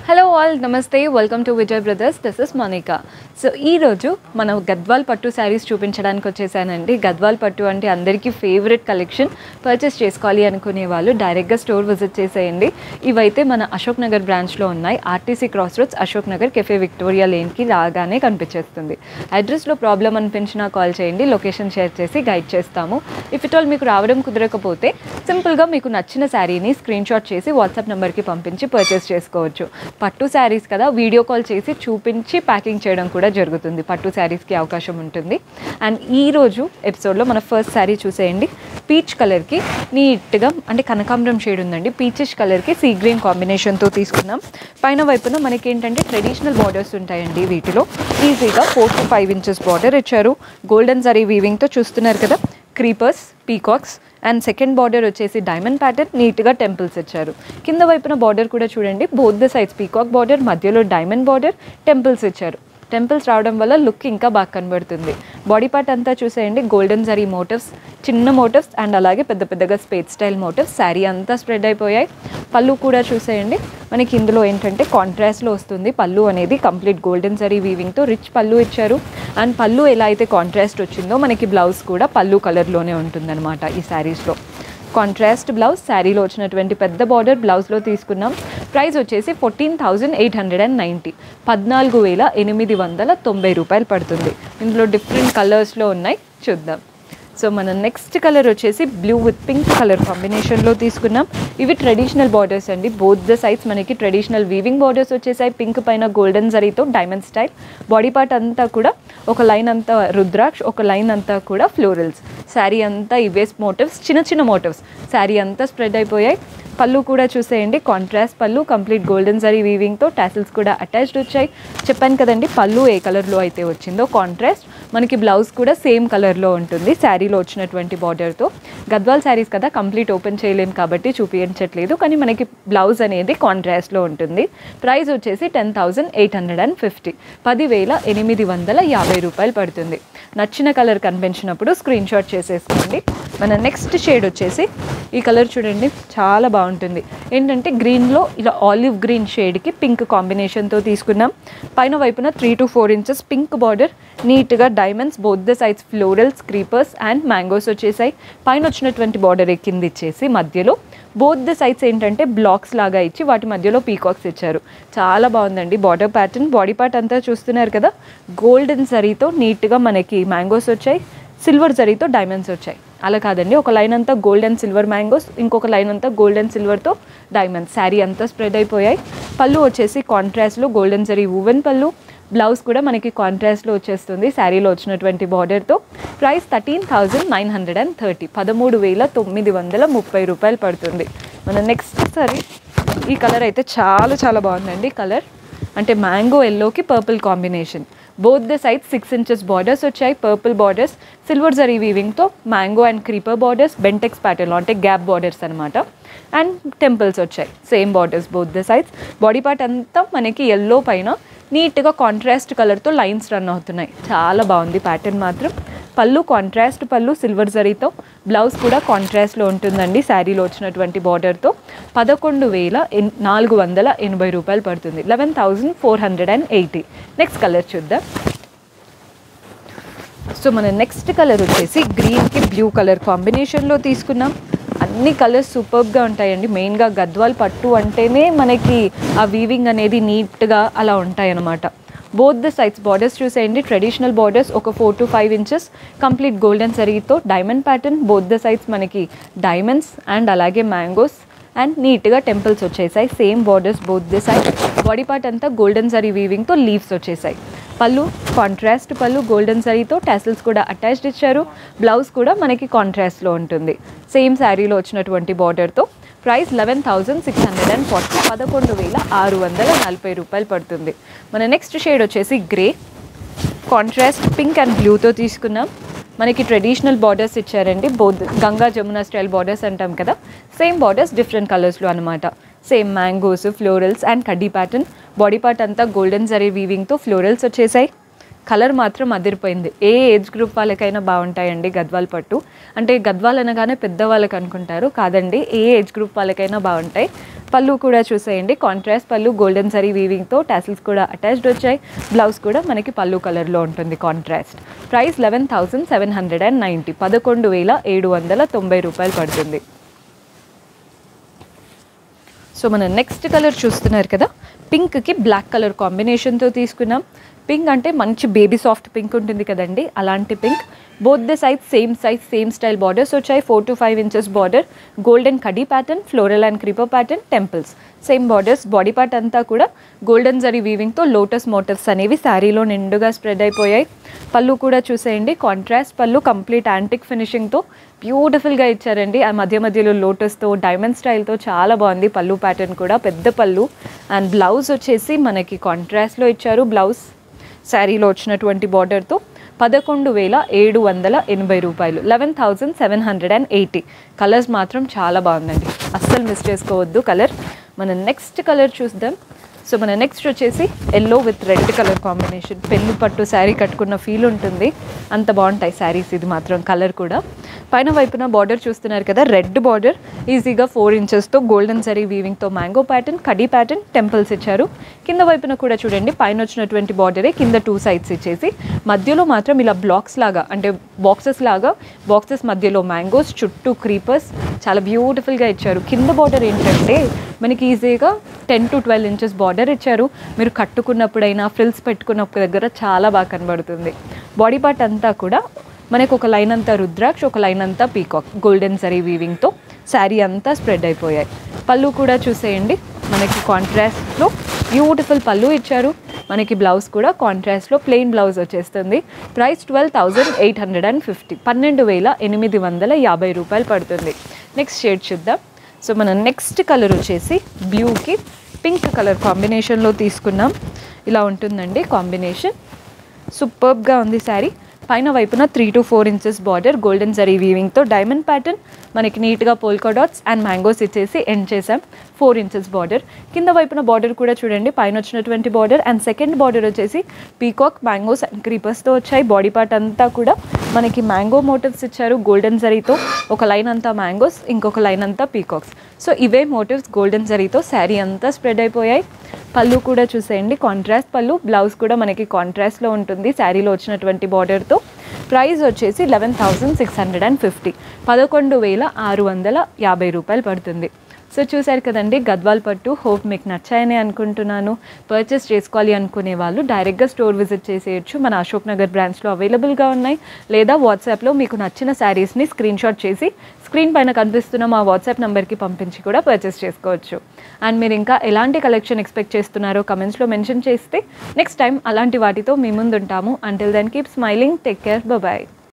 Hello all, Namaste, welcome to Vijay Brothers. This is Monica. So ee roju mana Gadwal Pattu sarees చూపించడానికి వచ్చేసానండి. Gadwal Pattu అంటే అందరికీ favourite collection. Purchase చేసుకోవాలి అనుకునే వాళ్ళు direct గా స్టోర్ విజిట్ చేసేయండి. ఇవైతే మన అశోక్ నగర్ బ్రాంచ్ లో ఉన్నాయి. RTC cross roads Ashok Nagar cafe Victoria lane కి రాగానే కనిపించేస్తుంది. అడ్రస్ లో ప్రాబ్లం అనిపించినా కాల్ చేయండి. లొకేషన్ షేర్ చేసి గైడ్ చేస్తాము. ఇఫ్ ఇట్ ఆల్ మీకు రావడం కుదరకపోతే సింపుల్ గా మీకు నచ్చిన సారీని స్క్రీన్ షాట్ చేసి వాట్సాప్ నంబర్ కి పంపించి పర్చేస్ చేసుకోవచ్చు. పట్టు శారీస్ కదా, వీడియో కాల్ చేసి చూపించి ప్యాకింగ్ చేయడం కూడా జరుగుతుంది. పట్టు శారీస్కి అవకాశం ఉంటుంది. అండ్ ఈరోజు ఎపిసోడ్లో మన ఫస్ట్ శారీ చూసేయండి. పీచ్ కలర్కి నీట్గా అంటే కనకాంబరం షేడ్ ఉందండి. పీచిష్ కలర్కి సీ గ్రీన్ కాంబినేషన్తో తీసుకున్నాం. పైన వైపున మనకి ఏంటంటే ట్రెడిషనల్ బార్డర్స్ ఉంటాయండి. వీటిలో ఈజీగా 4 to 5 inches బార్డర్ ఇచ్చారు. గోల్డెన్ జరీ వీవింగ్తో చూస్తున్నారు కదా, creepers, peacocks and second border వచ్చేసి డైమండ్ ప్యాటర్న్, నీట్గా టెంపుల్స్ ఇచ్చారు. కింద వైపున బార్డర్ కూడా చూడండి, both the sides peacock border, మధ్యలో డైమండ్ బార్డర్, టెంపుల్స్ ఇచ్చారు. టెంపుల్స్ రావడం వల్ల లుక్ ఇంకా బాగా కనబడుతుంది. బాడీ పార్ట్ అంతా చూసేయండి, గోల్డెన్ జరీ మోటివ్స్, చిన్న మోటివ్స్ అండ్ అలాగే పెద్ద పెద్దగా స్పేస్ స్టైల్ మోటివ్స్. శారీ అంతా స్ప్రెడ్ అయిపోయాయి. పళ్ళు కూడా చూసేయండి, మనకి ఇందులో ఏంటంటే కాంట్రాస్ట్లో వస్తుంది. పళ్ళు అనేది కంప్లీట్ గోల్డెన్ జరీ వీవింగ్తో రిచ్ పళ్ళు ఇచ్చారు. అండ్ పళ్ళు ఎలా అయితే కాంట్రాస్ట్ వచ్చిందో మనకి బ్లౌజ్ కూడా పళ్ళు కలర్లోనే ఉంటుందన్నమాట. ఈ శారీస్లో కాంట్రాస్ట్ బ్లౌజ్, శారీలో వచ్చినటువంటి పెద్ద బార్డర్ బ్లౌజ్లో తీసుకున్నాం. ప్రైస్ వచ్చేసి 14,890, 14,890 రూపాయలు పడుతుంది. ఇందులో డిఫరెంట్ కలర్స్లో ఉన్నాయి, చూద్దాం. సో మన నెక్స్ట్ కలర్ వచ్చేసి బ్లూ విత్ పింక్ కలర్ కాంబినేషన్లో తీసుకున్నాం. ఇవి ట్రెడిషనల్ బార్డర్స్ అండి. బోత్ ద సైడ్స్ మనకి ట్రెడిషనల్ వీవింగ్ బార్డర్స్ వచ్చేసాయి. పింక్ పైన గోల్డెన్ జరీతో డైమండ్ స్టైల్. బాడీ పార్ట్ అంతా కూడా ఒక లైన్ అంతా రుద్రాక్ష, ఒక లైన్ అంతా కూడా ఫ్లోరల్స్. శారీ అంతా ఇవే మోటివ్స్, చిన్న చిన్న మోటివ్స్. శారీ అంతా స్ప్రెడ్ అయిపోయాయి. పళ్ళు కూడా చూసేయండి, కాంట్రాస్ట్ పళ్ళు, కంప్లీట్ గోల్డెన్ జరీ వీవింగ్తో టాసిల్స్ కూడా అటాచ్డ్ వచ్చాయి. చెప్పాను కదండి, పళ్ళు ఏ కలర్లో అయితే వచ్చిందో కాంట్రాస్ట్, మనకి బ్లౌజ్ కూడా సేమ్ కలర్లో ఉంటుంది శారీలో వచ్చినటువంటి బార్డర్తో. గద్వాల్ శారీస్ కదా, కంప్లీట్ ఓపెన్ చేయలేము కాబట్టి చూపించట్లేదు, కానీ మనకి బ్లౌజ్ అనేది కాంట్రాస్ట్లో ఉంటుంది. ప్రైస్ వచ్చేసి 10,850, 10,850 రూపాయలు పడుతుంది. నచ్చిన కలర్ కనిపించినప్పుడు స్క్రీన్ షాట్ చేసేసుకోండి. మన నెక్స్ట్ షేడ్ వచ్చేసి ఈ కలర్ చూడండి, చాలా బాగుంటుంది. ఏంటంటే గ్రీన్లో ఇలా ఆలివ్ గ్రీన్ షేడ్కి పింక్ కాంబినేషన్తో తీసుకున్నాం. పైన వైపున 3 to 4 inches పింక్ బార్డర్, నీట్గా diamonds, both the sides florals, creepers and mangoes వచ్చేసాయి. పైన వచ్చినటువంటి బార్డర్ కింద ఇచ్చేసి మధ్యలో బోత్ ద సైడ్స్ ఏంటంటే బ్లాక్స్ లాగా ఇచ్చి వాటి మధ్యలో పీకాక్స్ ఇచ్చారు. చాలా బాగుందండి బార్డర్ ప్యాటర్న్. బాడీ పార్ట్ అంతా చూస్తున్నారు కదా, గోల్డెన్ జరీతో నీట్గా మనకి మ్యాంగోస్ వచ్చాయి, సిల్వర్ జరీతో డైమండ్స్ వచ్చాయి. అలా కాదండి, ఒక లైన్ అంతా గోల్డ్ అండ్ సిల్వర్ మ్యాంగోస్, ఇంకొక లైన్ అంతా గోల్డ్ అండ్ సిల్వర్తో డైమండ్స్. శారీ అంతా స్ప్రెడ్ అయిపోయాయి. పళ్ళు వచ్చేసి కాంట్రాస్ట్లో గోల్డెన్ జరీ వువెన్ పళ్ళు. బ్లౌజ్ కూడా మనకి కాంట్రాస్ట్లో వచ్చేస్తుంది శారీలో వచ్చినటువంటి బార్డర్తో. ప్రైస్ 13,930, 13,930 రూపాయలు పడుతుంది. మన నెక్స్ట్ సారీ ఈ కలర్ అయితే చాలా చాలా బాగుందండి. కలర్ అంటే మ్యాంగో ఎల్లోకి పర్పుల్ కాంబినేషన్. Both the sides 6 inches borders వచ్చాయి, పర్పుల్ బార్డర్స్, సిల్వర్ జరీ వీవింగ్తో mango and creeper borders, Bentex ప్యాటర్న్లో అంటే గ్యాప్ బార్డర్స్ అనమాట. అండ్ టెంపుల్స్ వచ్చాయి, same borders both the sides. Body part అంతా మనకి ఎల్లో పైన నీట్గా కాంట్రాస్ట్ కలర్తో లైన్స్ రన్ అవుతున్నాయి. చాలా బాగుంది ప్యాటర్న్ మాత్రం. పళ్ళు కాంట్రాస్ట్ పళ్ళు సిల్వర్ జరీతో, బ్లౌజ్ కూడా కాంట్రాస్ట్లో ఉంటుందండి శారీలో వచ్చినటువంటి బార్డర్తో. 11,480 రూపాయలు పడుతుంది, 11,480. నెక్స్ట్ కలర్ చూద్దాం. సో మన నెక్స్ట్ కలర్ వచ్చేసి గ్రీన్కి బ్లూ కలర్ కాంబినేషన్లో తీసుకున్నాం. అన్ని కలర్స్ సూపర్గా ఉంటాయండి. మెయిన్గా గద్వాల్ పట్టు అంటేనే మనకి ఆ వీవింగ్ అనేది నీట్గా అలా ఉంటాయన్నమాట. బోత్ ద సైడ్స్ బార్డర్స్ చూసేయండి, ట్రెడిషనల్ బార్డర్స్, ఒక 4 to 5 inches కంప్లీట్ గోల్డెన్ జరీతో diamond pattern. Both the sides మనకి డైమండ్స్ అండ్ అలాగే మ్యాంగోస్ అండ్ నీట్గా టెంపుల్స్ వచ్చేసాయి. Same borders both the side. Body part అంతా గోల్డెన్ జరీ వీవింగ్తో లీవ్స్ వచ్చేసాయి. పళ్ళు కాంట్రాస్ట్ పళ్ళు, గోల్డెన్ జరీతో టాసిల్స్ కూడా అటాచ్డ్ ఇచ్చారు. బ్లౌజ్ కూడా మనకి కాంట్రాస్ట్లో ఉంటుంది, సేమ్ శారీలో వచ్చినటువంటి బార్డర్తో. ప్రైస్ 11,640, 11,640 రూపాయలు పడుతుంది. మన నెక్స్ట్ షేడ్ వచ్చేసి గ్రే, కాంట్రాస్ట్ పింక్ అండ్ బ్లూతో తీసుకున్నాం. మనకి ట్రెడిషనల్ బార్డర్స్ ఇచ్చారండి. Both Ganga Jamuna style borders అంటాం కదా, సేమ్ బార్డర్స్ డిఫరెంట్ కలర్స్లో అనమాట. సేమ్ మ్యాంగోస్, ఫ్లోరల్స్ అండ్ కడ్డీ ప్యాటర్న్. బాడీ పార్ట్ అంతా గోల్డెన్ జరీ వీవింగ్తో ఫ్లోరల్స్ వచ్చేసాయి. కలర్ మాత్రం అదిరిపోయింది. ఏ ఏజ్ గ్రూప్ వాళ్ళకైనా బాగుంటాయండి గద్వాల్ పట్టు. అంటే గద్వాల్ అనగానే పెద్దవాళ్ళకి అనుకుంటారు, కాదండి, ఏ ఏజ్ గ్రూప్ వాళ్ళకైనా బాగుంటాయి. పళ్ళు కూడా చూసేయండి, కాంట్రాస్ట్ పళ్ళు, గోల్డెన్ జరీ వీవింగ్తో టాసిల్స్ కూడా అటాచ్డ్ వచ్చాయి. బ్లౌజ్ కూడా మనకి పళ్ళు కలర్లో ఉంటుంది కాంట్రాస్ట్. ప్రైస్ 11,790, 11,790 రూపాయలు పడుతుంది. సో మన నెక్స్ట్ కలర్ చూస్తున్నారు కదా, పింక్కి బ్లాక్ కలర్ కాంబినేషన్తో తీసుకున్నాం. పింక్ అంటే మంచి బేబీ సాఫ్ట్ పింక్ ఉంటుంది కదండి, అలాంటి pink. Both the size same style borders వచ్చాయి. 4 to 5 inches బార్డర్, గోల్డెన్ కడీ pattern, floral and creeper pattern, temples same borders. Body part అంతా కూడా గోల్డెన్ జరీ వీవింగ్తో లోటస్ మోటివ్స్ అనేవి శారీలో నిండుగా స్ప్రెడ్ అయిపోయాయి. పళ్ళు కూడా చూసేయండి, కాంట్రాస్ట్ పళ్ళు, కంప్లీట్ యాంటిక్ ఫినిషింగ్తో బ్యూటిఫుల్గా ఇచ్చారండి. ఆ మధ్యలో లోటస్తో డైమండ్ స్టైల్తో చాలా బాగుంది పళ్ళు ప్యాటర్న్ కూడా, పెద్ద పళ్ళు. అండ్ బ్లౌజ్ వచ్చేసి మనకి కాంట్రాస్ట్లో ఇచ్చారు. బ్లౌజ్ శారీలో వచ్చినటువంటి బార్డర్తో 11,780 రూపాయలు, 11,780. కలర్స్ మాత్రం చాలా బాగుందండి, అస్సలు మిస్ చేసుకోవద్దు కలర్. మన నెక్స్ట్ కలర్ చూద్దాం. సో మన నెక్స్ట్ వచ్చేసి yellow with red colour combination. పెళ్లి పట్టు శారీ కట్టుకున్న ఫీల్ ఉంటుంది, అంత బాగుంటాయి శారీస్. ఇది మాత్రం కలర్ కూడా. పైన వైపున బార్డర్ చూస్తున్నారు కదా, రెడ్ బార్డర్, ఈజీగా 4 inchesతో గోల్డెన్ జరీ వీవింగ్తో మ్యాంగో ప్యాటర్న్, కడీ ప్యాటర్న్, టెంపుల్స్ ఇచ్చారు. కింద వైపున కూడా చూడండి, పైన వచ్చినటువంటి బార్డరే కింద 2 sides ఇచ్చేసి మధ్యలో మాత్రం ఇలా బ్లాక్స్ లాగా, అంటే బాక్సెస్ మధ్యలో మ్యాంగోస్, చుట్టూ క్రీపర్స్, చాలా బ్యూటిఫుల్గా ఇచ్చారు. కింద బార్డర్ ఏంటంటే మనకి ఈజీగా 10 to 12 inches బార్డర్ ఇచ్చారు. మీరు కట్టుకున్నప్పుడైనా ఫ్రిల్స్ పెట్టుకున్నప్పుడు దగ్గర చాలా బాగా కనబడుతుంది. బాడీ పార్ట్ అంతా కూడా మనకు ఒక లైన్ అంతా రుద్రాక్ష, ఒక లైన్ అంతా పీకాక్, గోల్డెన్ జరీ వీవింగ్తో శారీ అంతా స్ప్రెడ్ అయిపోయాయి. పళ్ళు కూడా చూసేయండి, మనకి కాంట్రాస్ట్లో బ్యూటిఫుల్ పళ్ళు ఇచ్చారు. మనకి బ్లౌజ్ కూడా కాంట్రాస్ట్లో ప్లెయిన్ బ్లౌజ్ వచ్చేస్తుంది. ప్రైస్ 12,850, 12,850 రూపాయలు పడుతుంది. నెక్స్ట్ షేడ్ చూద్దాం. సో మన నెక్స్ట్ కలర్ వచ్చేసి బ్లూకి పింక్ కలర్ కాంబినేషన్లో తీసుకున్నాం. ఇలా ఉంటుందండి కాంబినేషన్, సూపర్బ్గా ఉంది శారీ. పైన వైపున 3 to 4 inches border, golden zari వీవింగ్తో డైమండ్ ప్యాటర్న్, మనకి నీట్గా పోల్కా డాట్స్ అండ్ మ్యాంగోస్ ఇచ్చేసి ఎండ్ చేసాం. 4 inches బార్డర్. కింద వైపున బార్డర్ కూడా చూడండి, పైన వచ్చినటువంటి బార్డర్ అండ్ సెకండ్ బార్డర్ వచ్చేసి పీకాక్, మ్యాంగోస్ అండ్ క్రీపర్స్తో వచ్చాయి. బాడీ పార్ట్ అంతా కూడా మనకి మ్యాంగో మోటివ్స్ ఇచ్చారు గోల్డెన్ జరీతో. ఒక లైన్ అంతా మ్యాంగోస్, ఇంకొక లైన్ అంతా పీకాక్స్. సో ఇవే మోటివ్స్ గోల్డెన్ జరీతో శారీ అంతా స్ప్రెడ్ అయిపోయాయి. పళ్ళు కూడా చూసేయండి, కాంట్రాస్ట్ పళ్ళు. బ్లౌజ్ కూడా మనకి కాంట్రాస్ట్లో ఉంటుంది శారీలో వచ్చినటువంటి బార్డర్తో. ప్రైస్ వచ్చేసి 11,650, 11,650 రూపాయలు పడుతుంది. సో చూశారు కదండి గద్వాల్ పట్టు. హోప్ మీకు నచ్చాయని అనుకుంటున్నాను. పర్చేస్ చేసుకోవాలి అనుకునే వాళ్ళు డైరెక్ట్గా స్టోర్ విజిట్ చేసేయచ్చు. మన అశోక్ నగర్ బ్రాంచ్లో అవైలబుల్గా ఉన్నాయి. లేదా వాట్సాప్లో మీకు నచ్చిన శారీస్ని స్క్రీన్ షాట్ చేసి స్క్రీన్ పైన కనిపిస్తున్న మా వాట్సాప్ నెంబర్కి పంపించి కూడా పర్చేస్ చేసుకోవచ్చు. అండ్ మీరు ఇంకా ఎలాంటి కలెక్షన్ ఎక్స్పెక్ట్ చేస్తున్నారో కమెంట్స్లో మెన్షన్ చేస్తే నెక్స్ట్ టైం అలాంటి వాటితో మీ ముందు ఉంటాము. Until then keep smiling, take care, bye.